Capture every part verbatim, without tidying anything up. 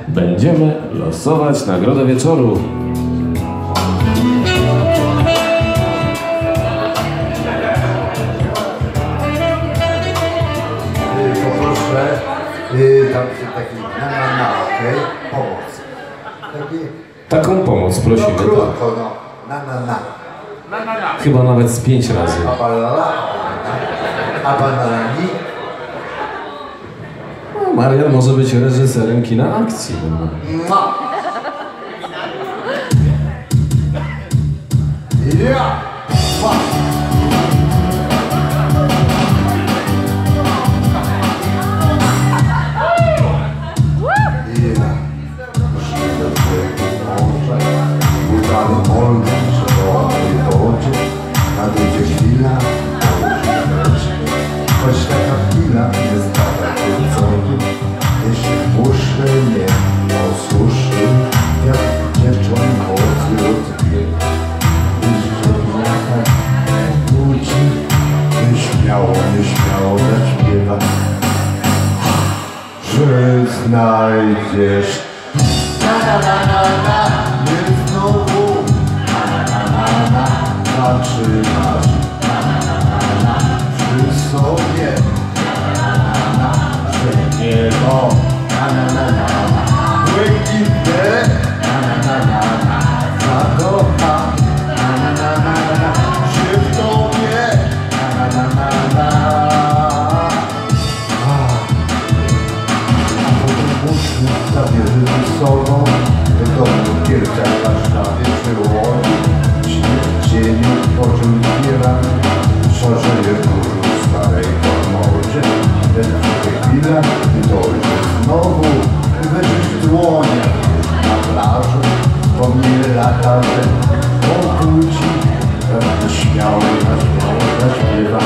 będziemy losować nagrodę wieczoru. Poproszę yy, tam taki na na na, okej? Okay? Pomoc. Taki... Taką pomoc prosimy. No krótko, no. Na na na. Chyba nawet z pięć razy. Abalala. Abanalani. No, Marian może być reżyserem kina akcji. No. Ja! Nadejdzie chwila, choć taka chwila jest taka wielcowi, jeśli muszę nie posłuszy, jak dziewczon mocy rozbieg. Jeszcze wiatr budzi, nieśmiało, nieśmiało zaśpiewa, że znajdziesz na na na na na, nie znowu zatrzymasz na na na na na przy sobie na na na na że niebo na na na na na błękitne na na na na na zakocha na na na na na się w tobie na na na na na. A potem muszę zawierzyć ze sobą do domu Giercia w Warszawie czy Łodzi. W cieniu poczuł zbierany, szarzeje burzu starej podmorze. Te chwile dojdzie znowu, wyżyć w dłoniach na plaży. Pomnie lata, że pokłóci, pewnie śmiały na śmiało zaśpiewa,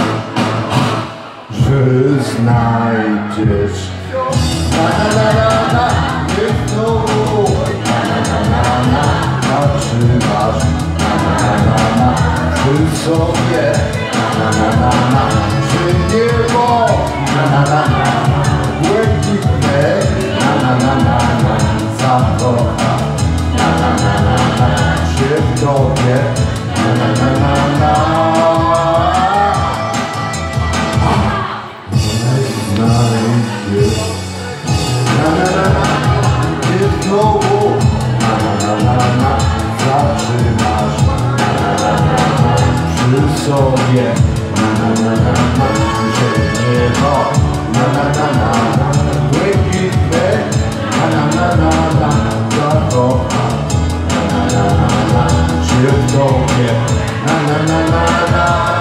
że znajdziesz na na na na na, nie znowu na na na na na, zatrzymasz na na na przy sobie na na na na przy niebo na na na na błękitne na na na na na zakocha na na na na na się w tobie na na na na na. Znajdziesz na na na na gdzie znowu na na na na na zatrzymasz na na na na na przy sobie na na na na na że niebo na na na na na błękitne na na na na na zakocha na na na na na się w tobie na na na na na.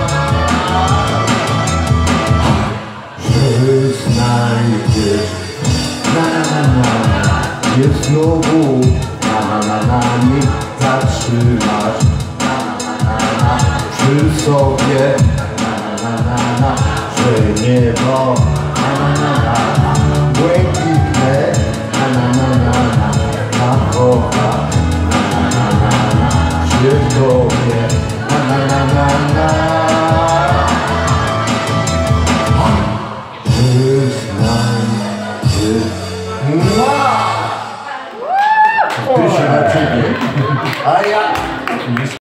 Że znajdziesz na na na na gdzie znowu na na na na nie zatrzymasz na na na na przy sobie na na na na na że niebo na na na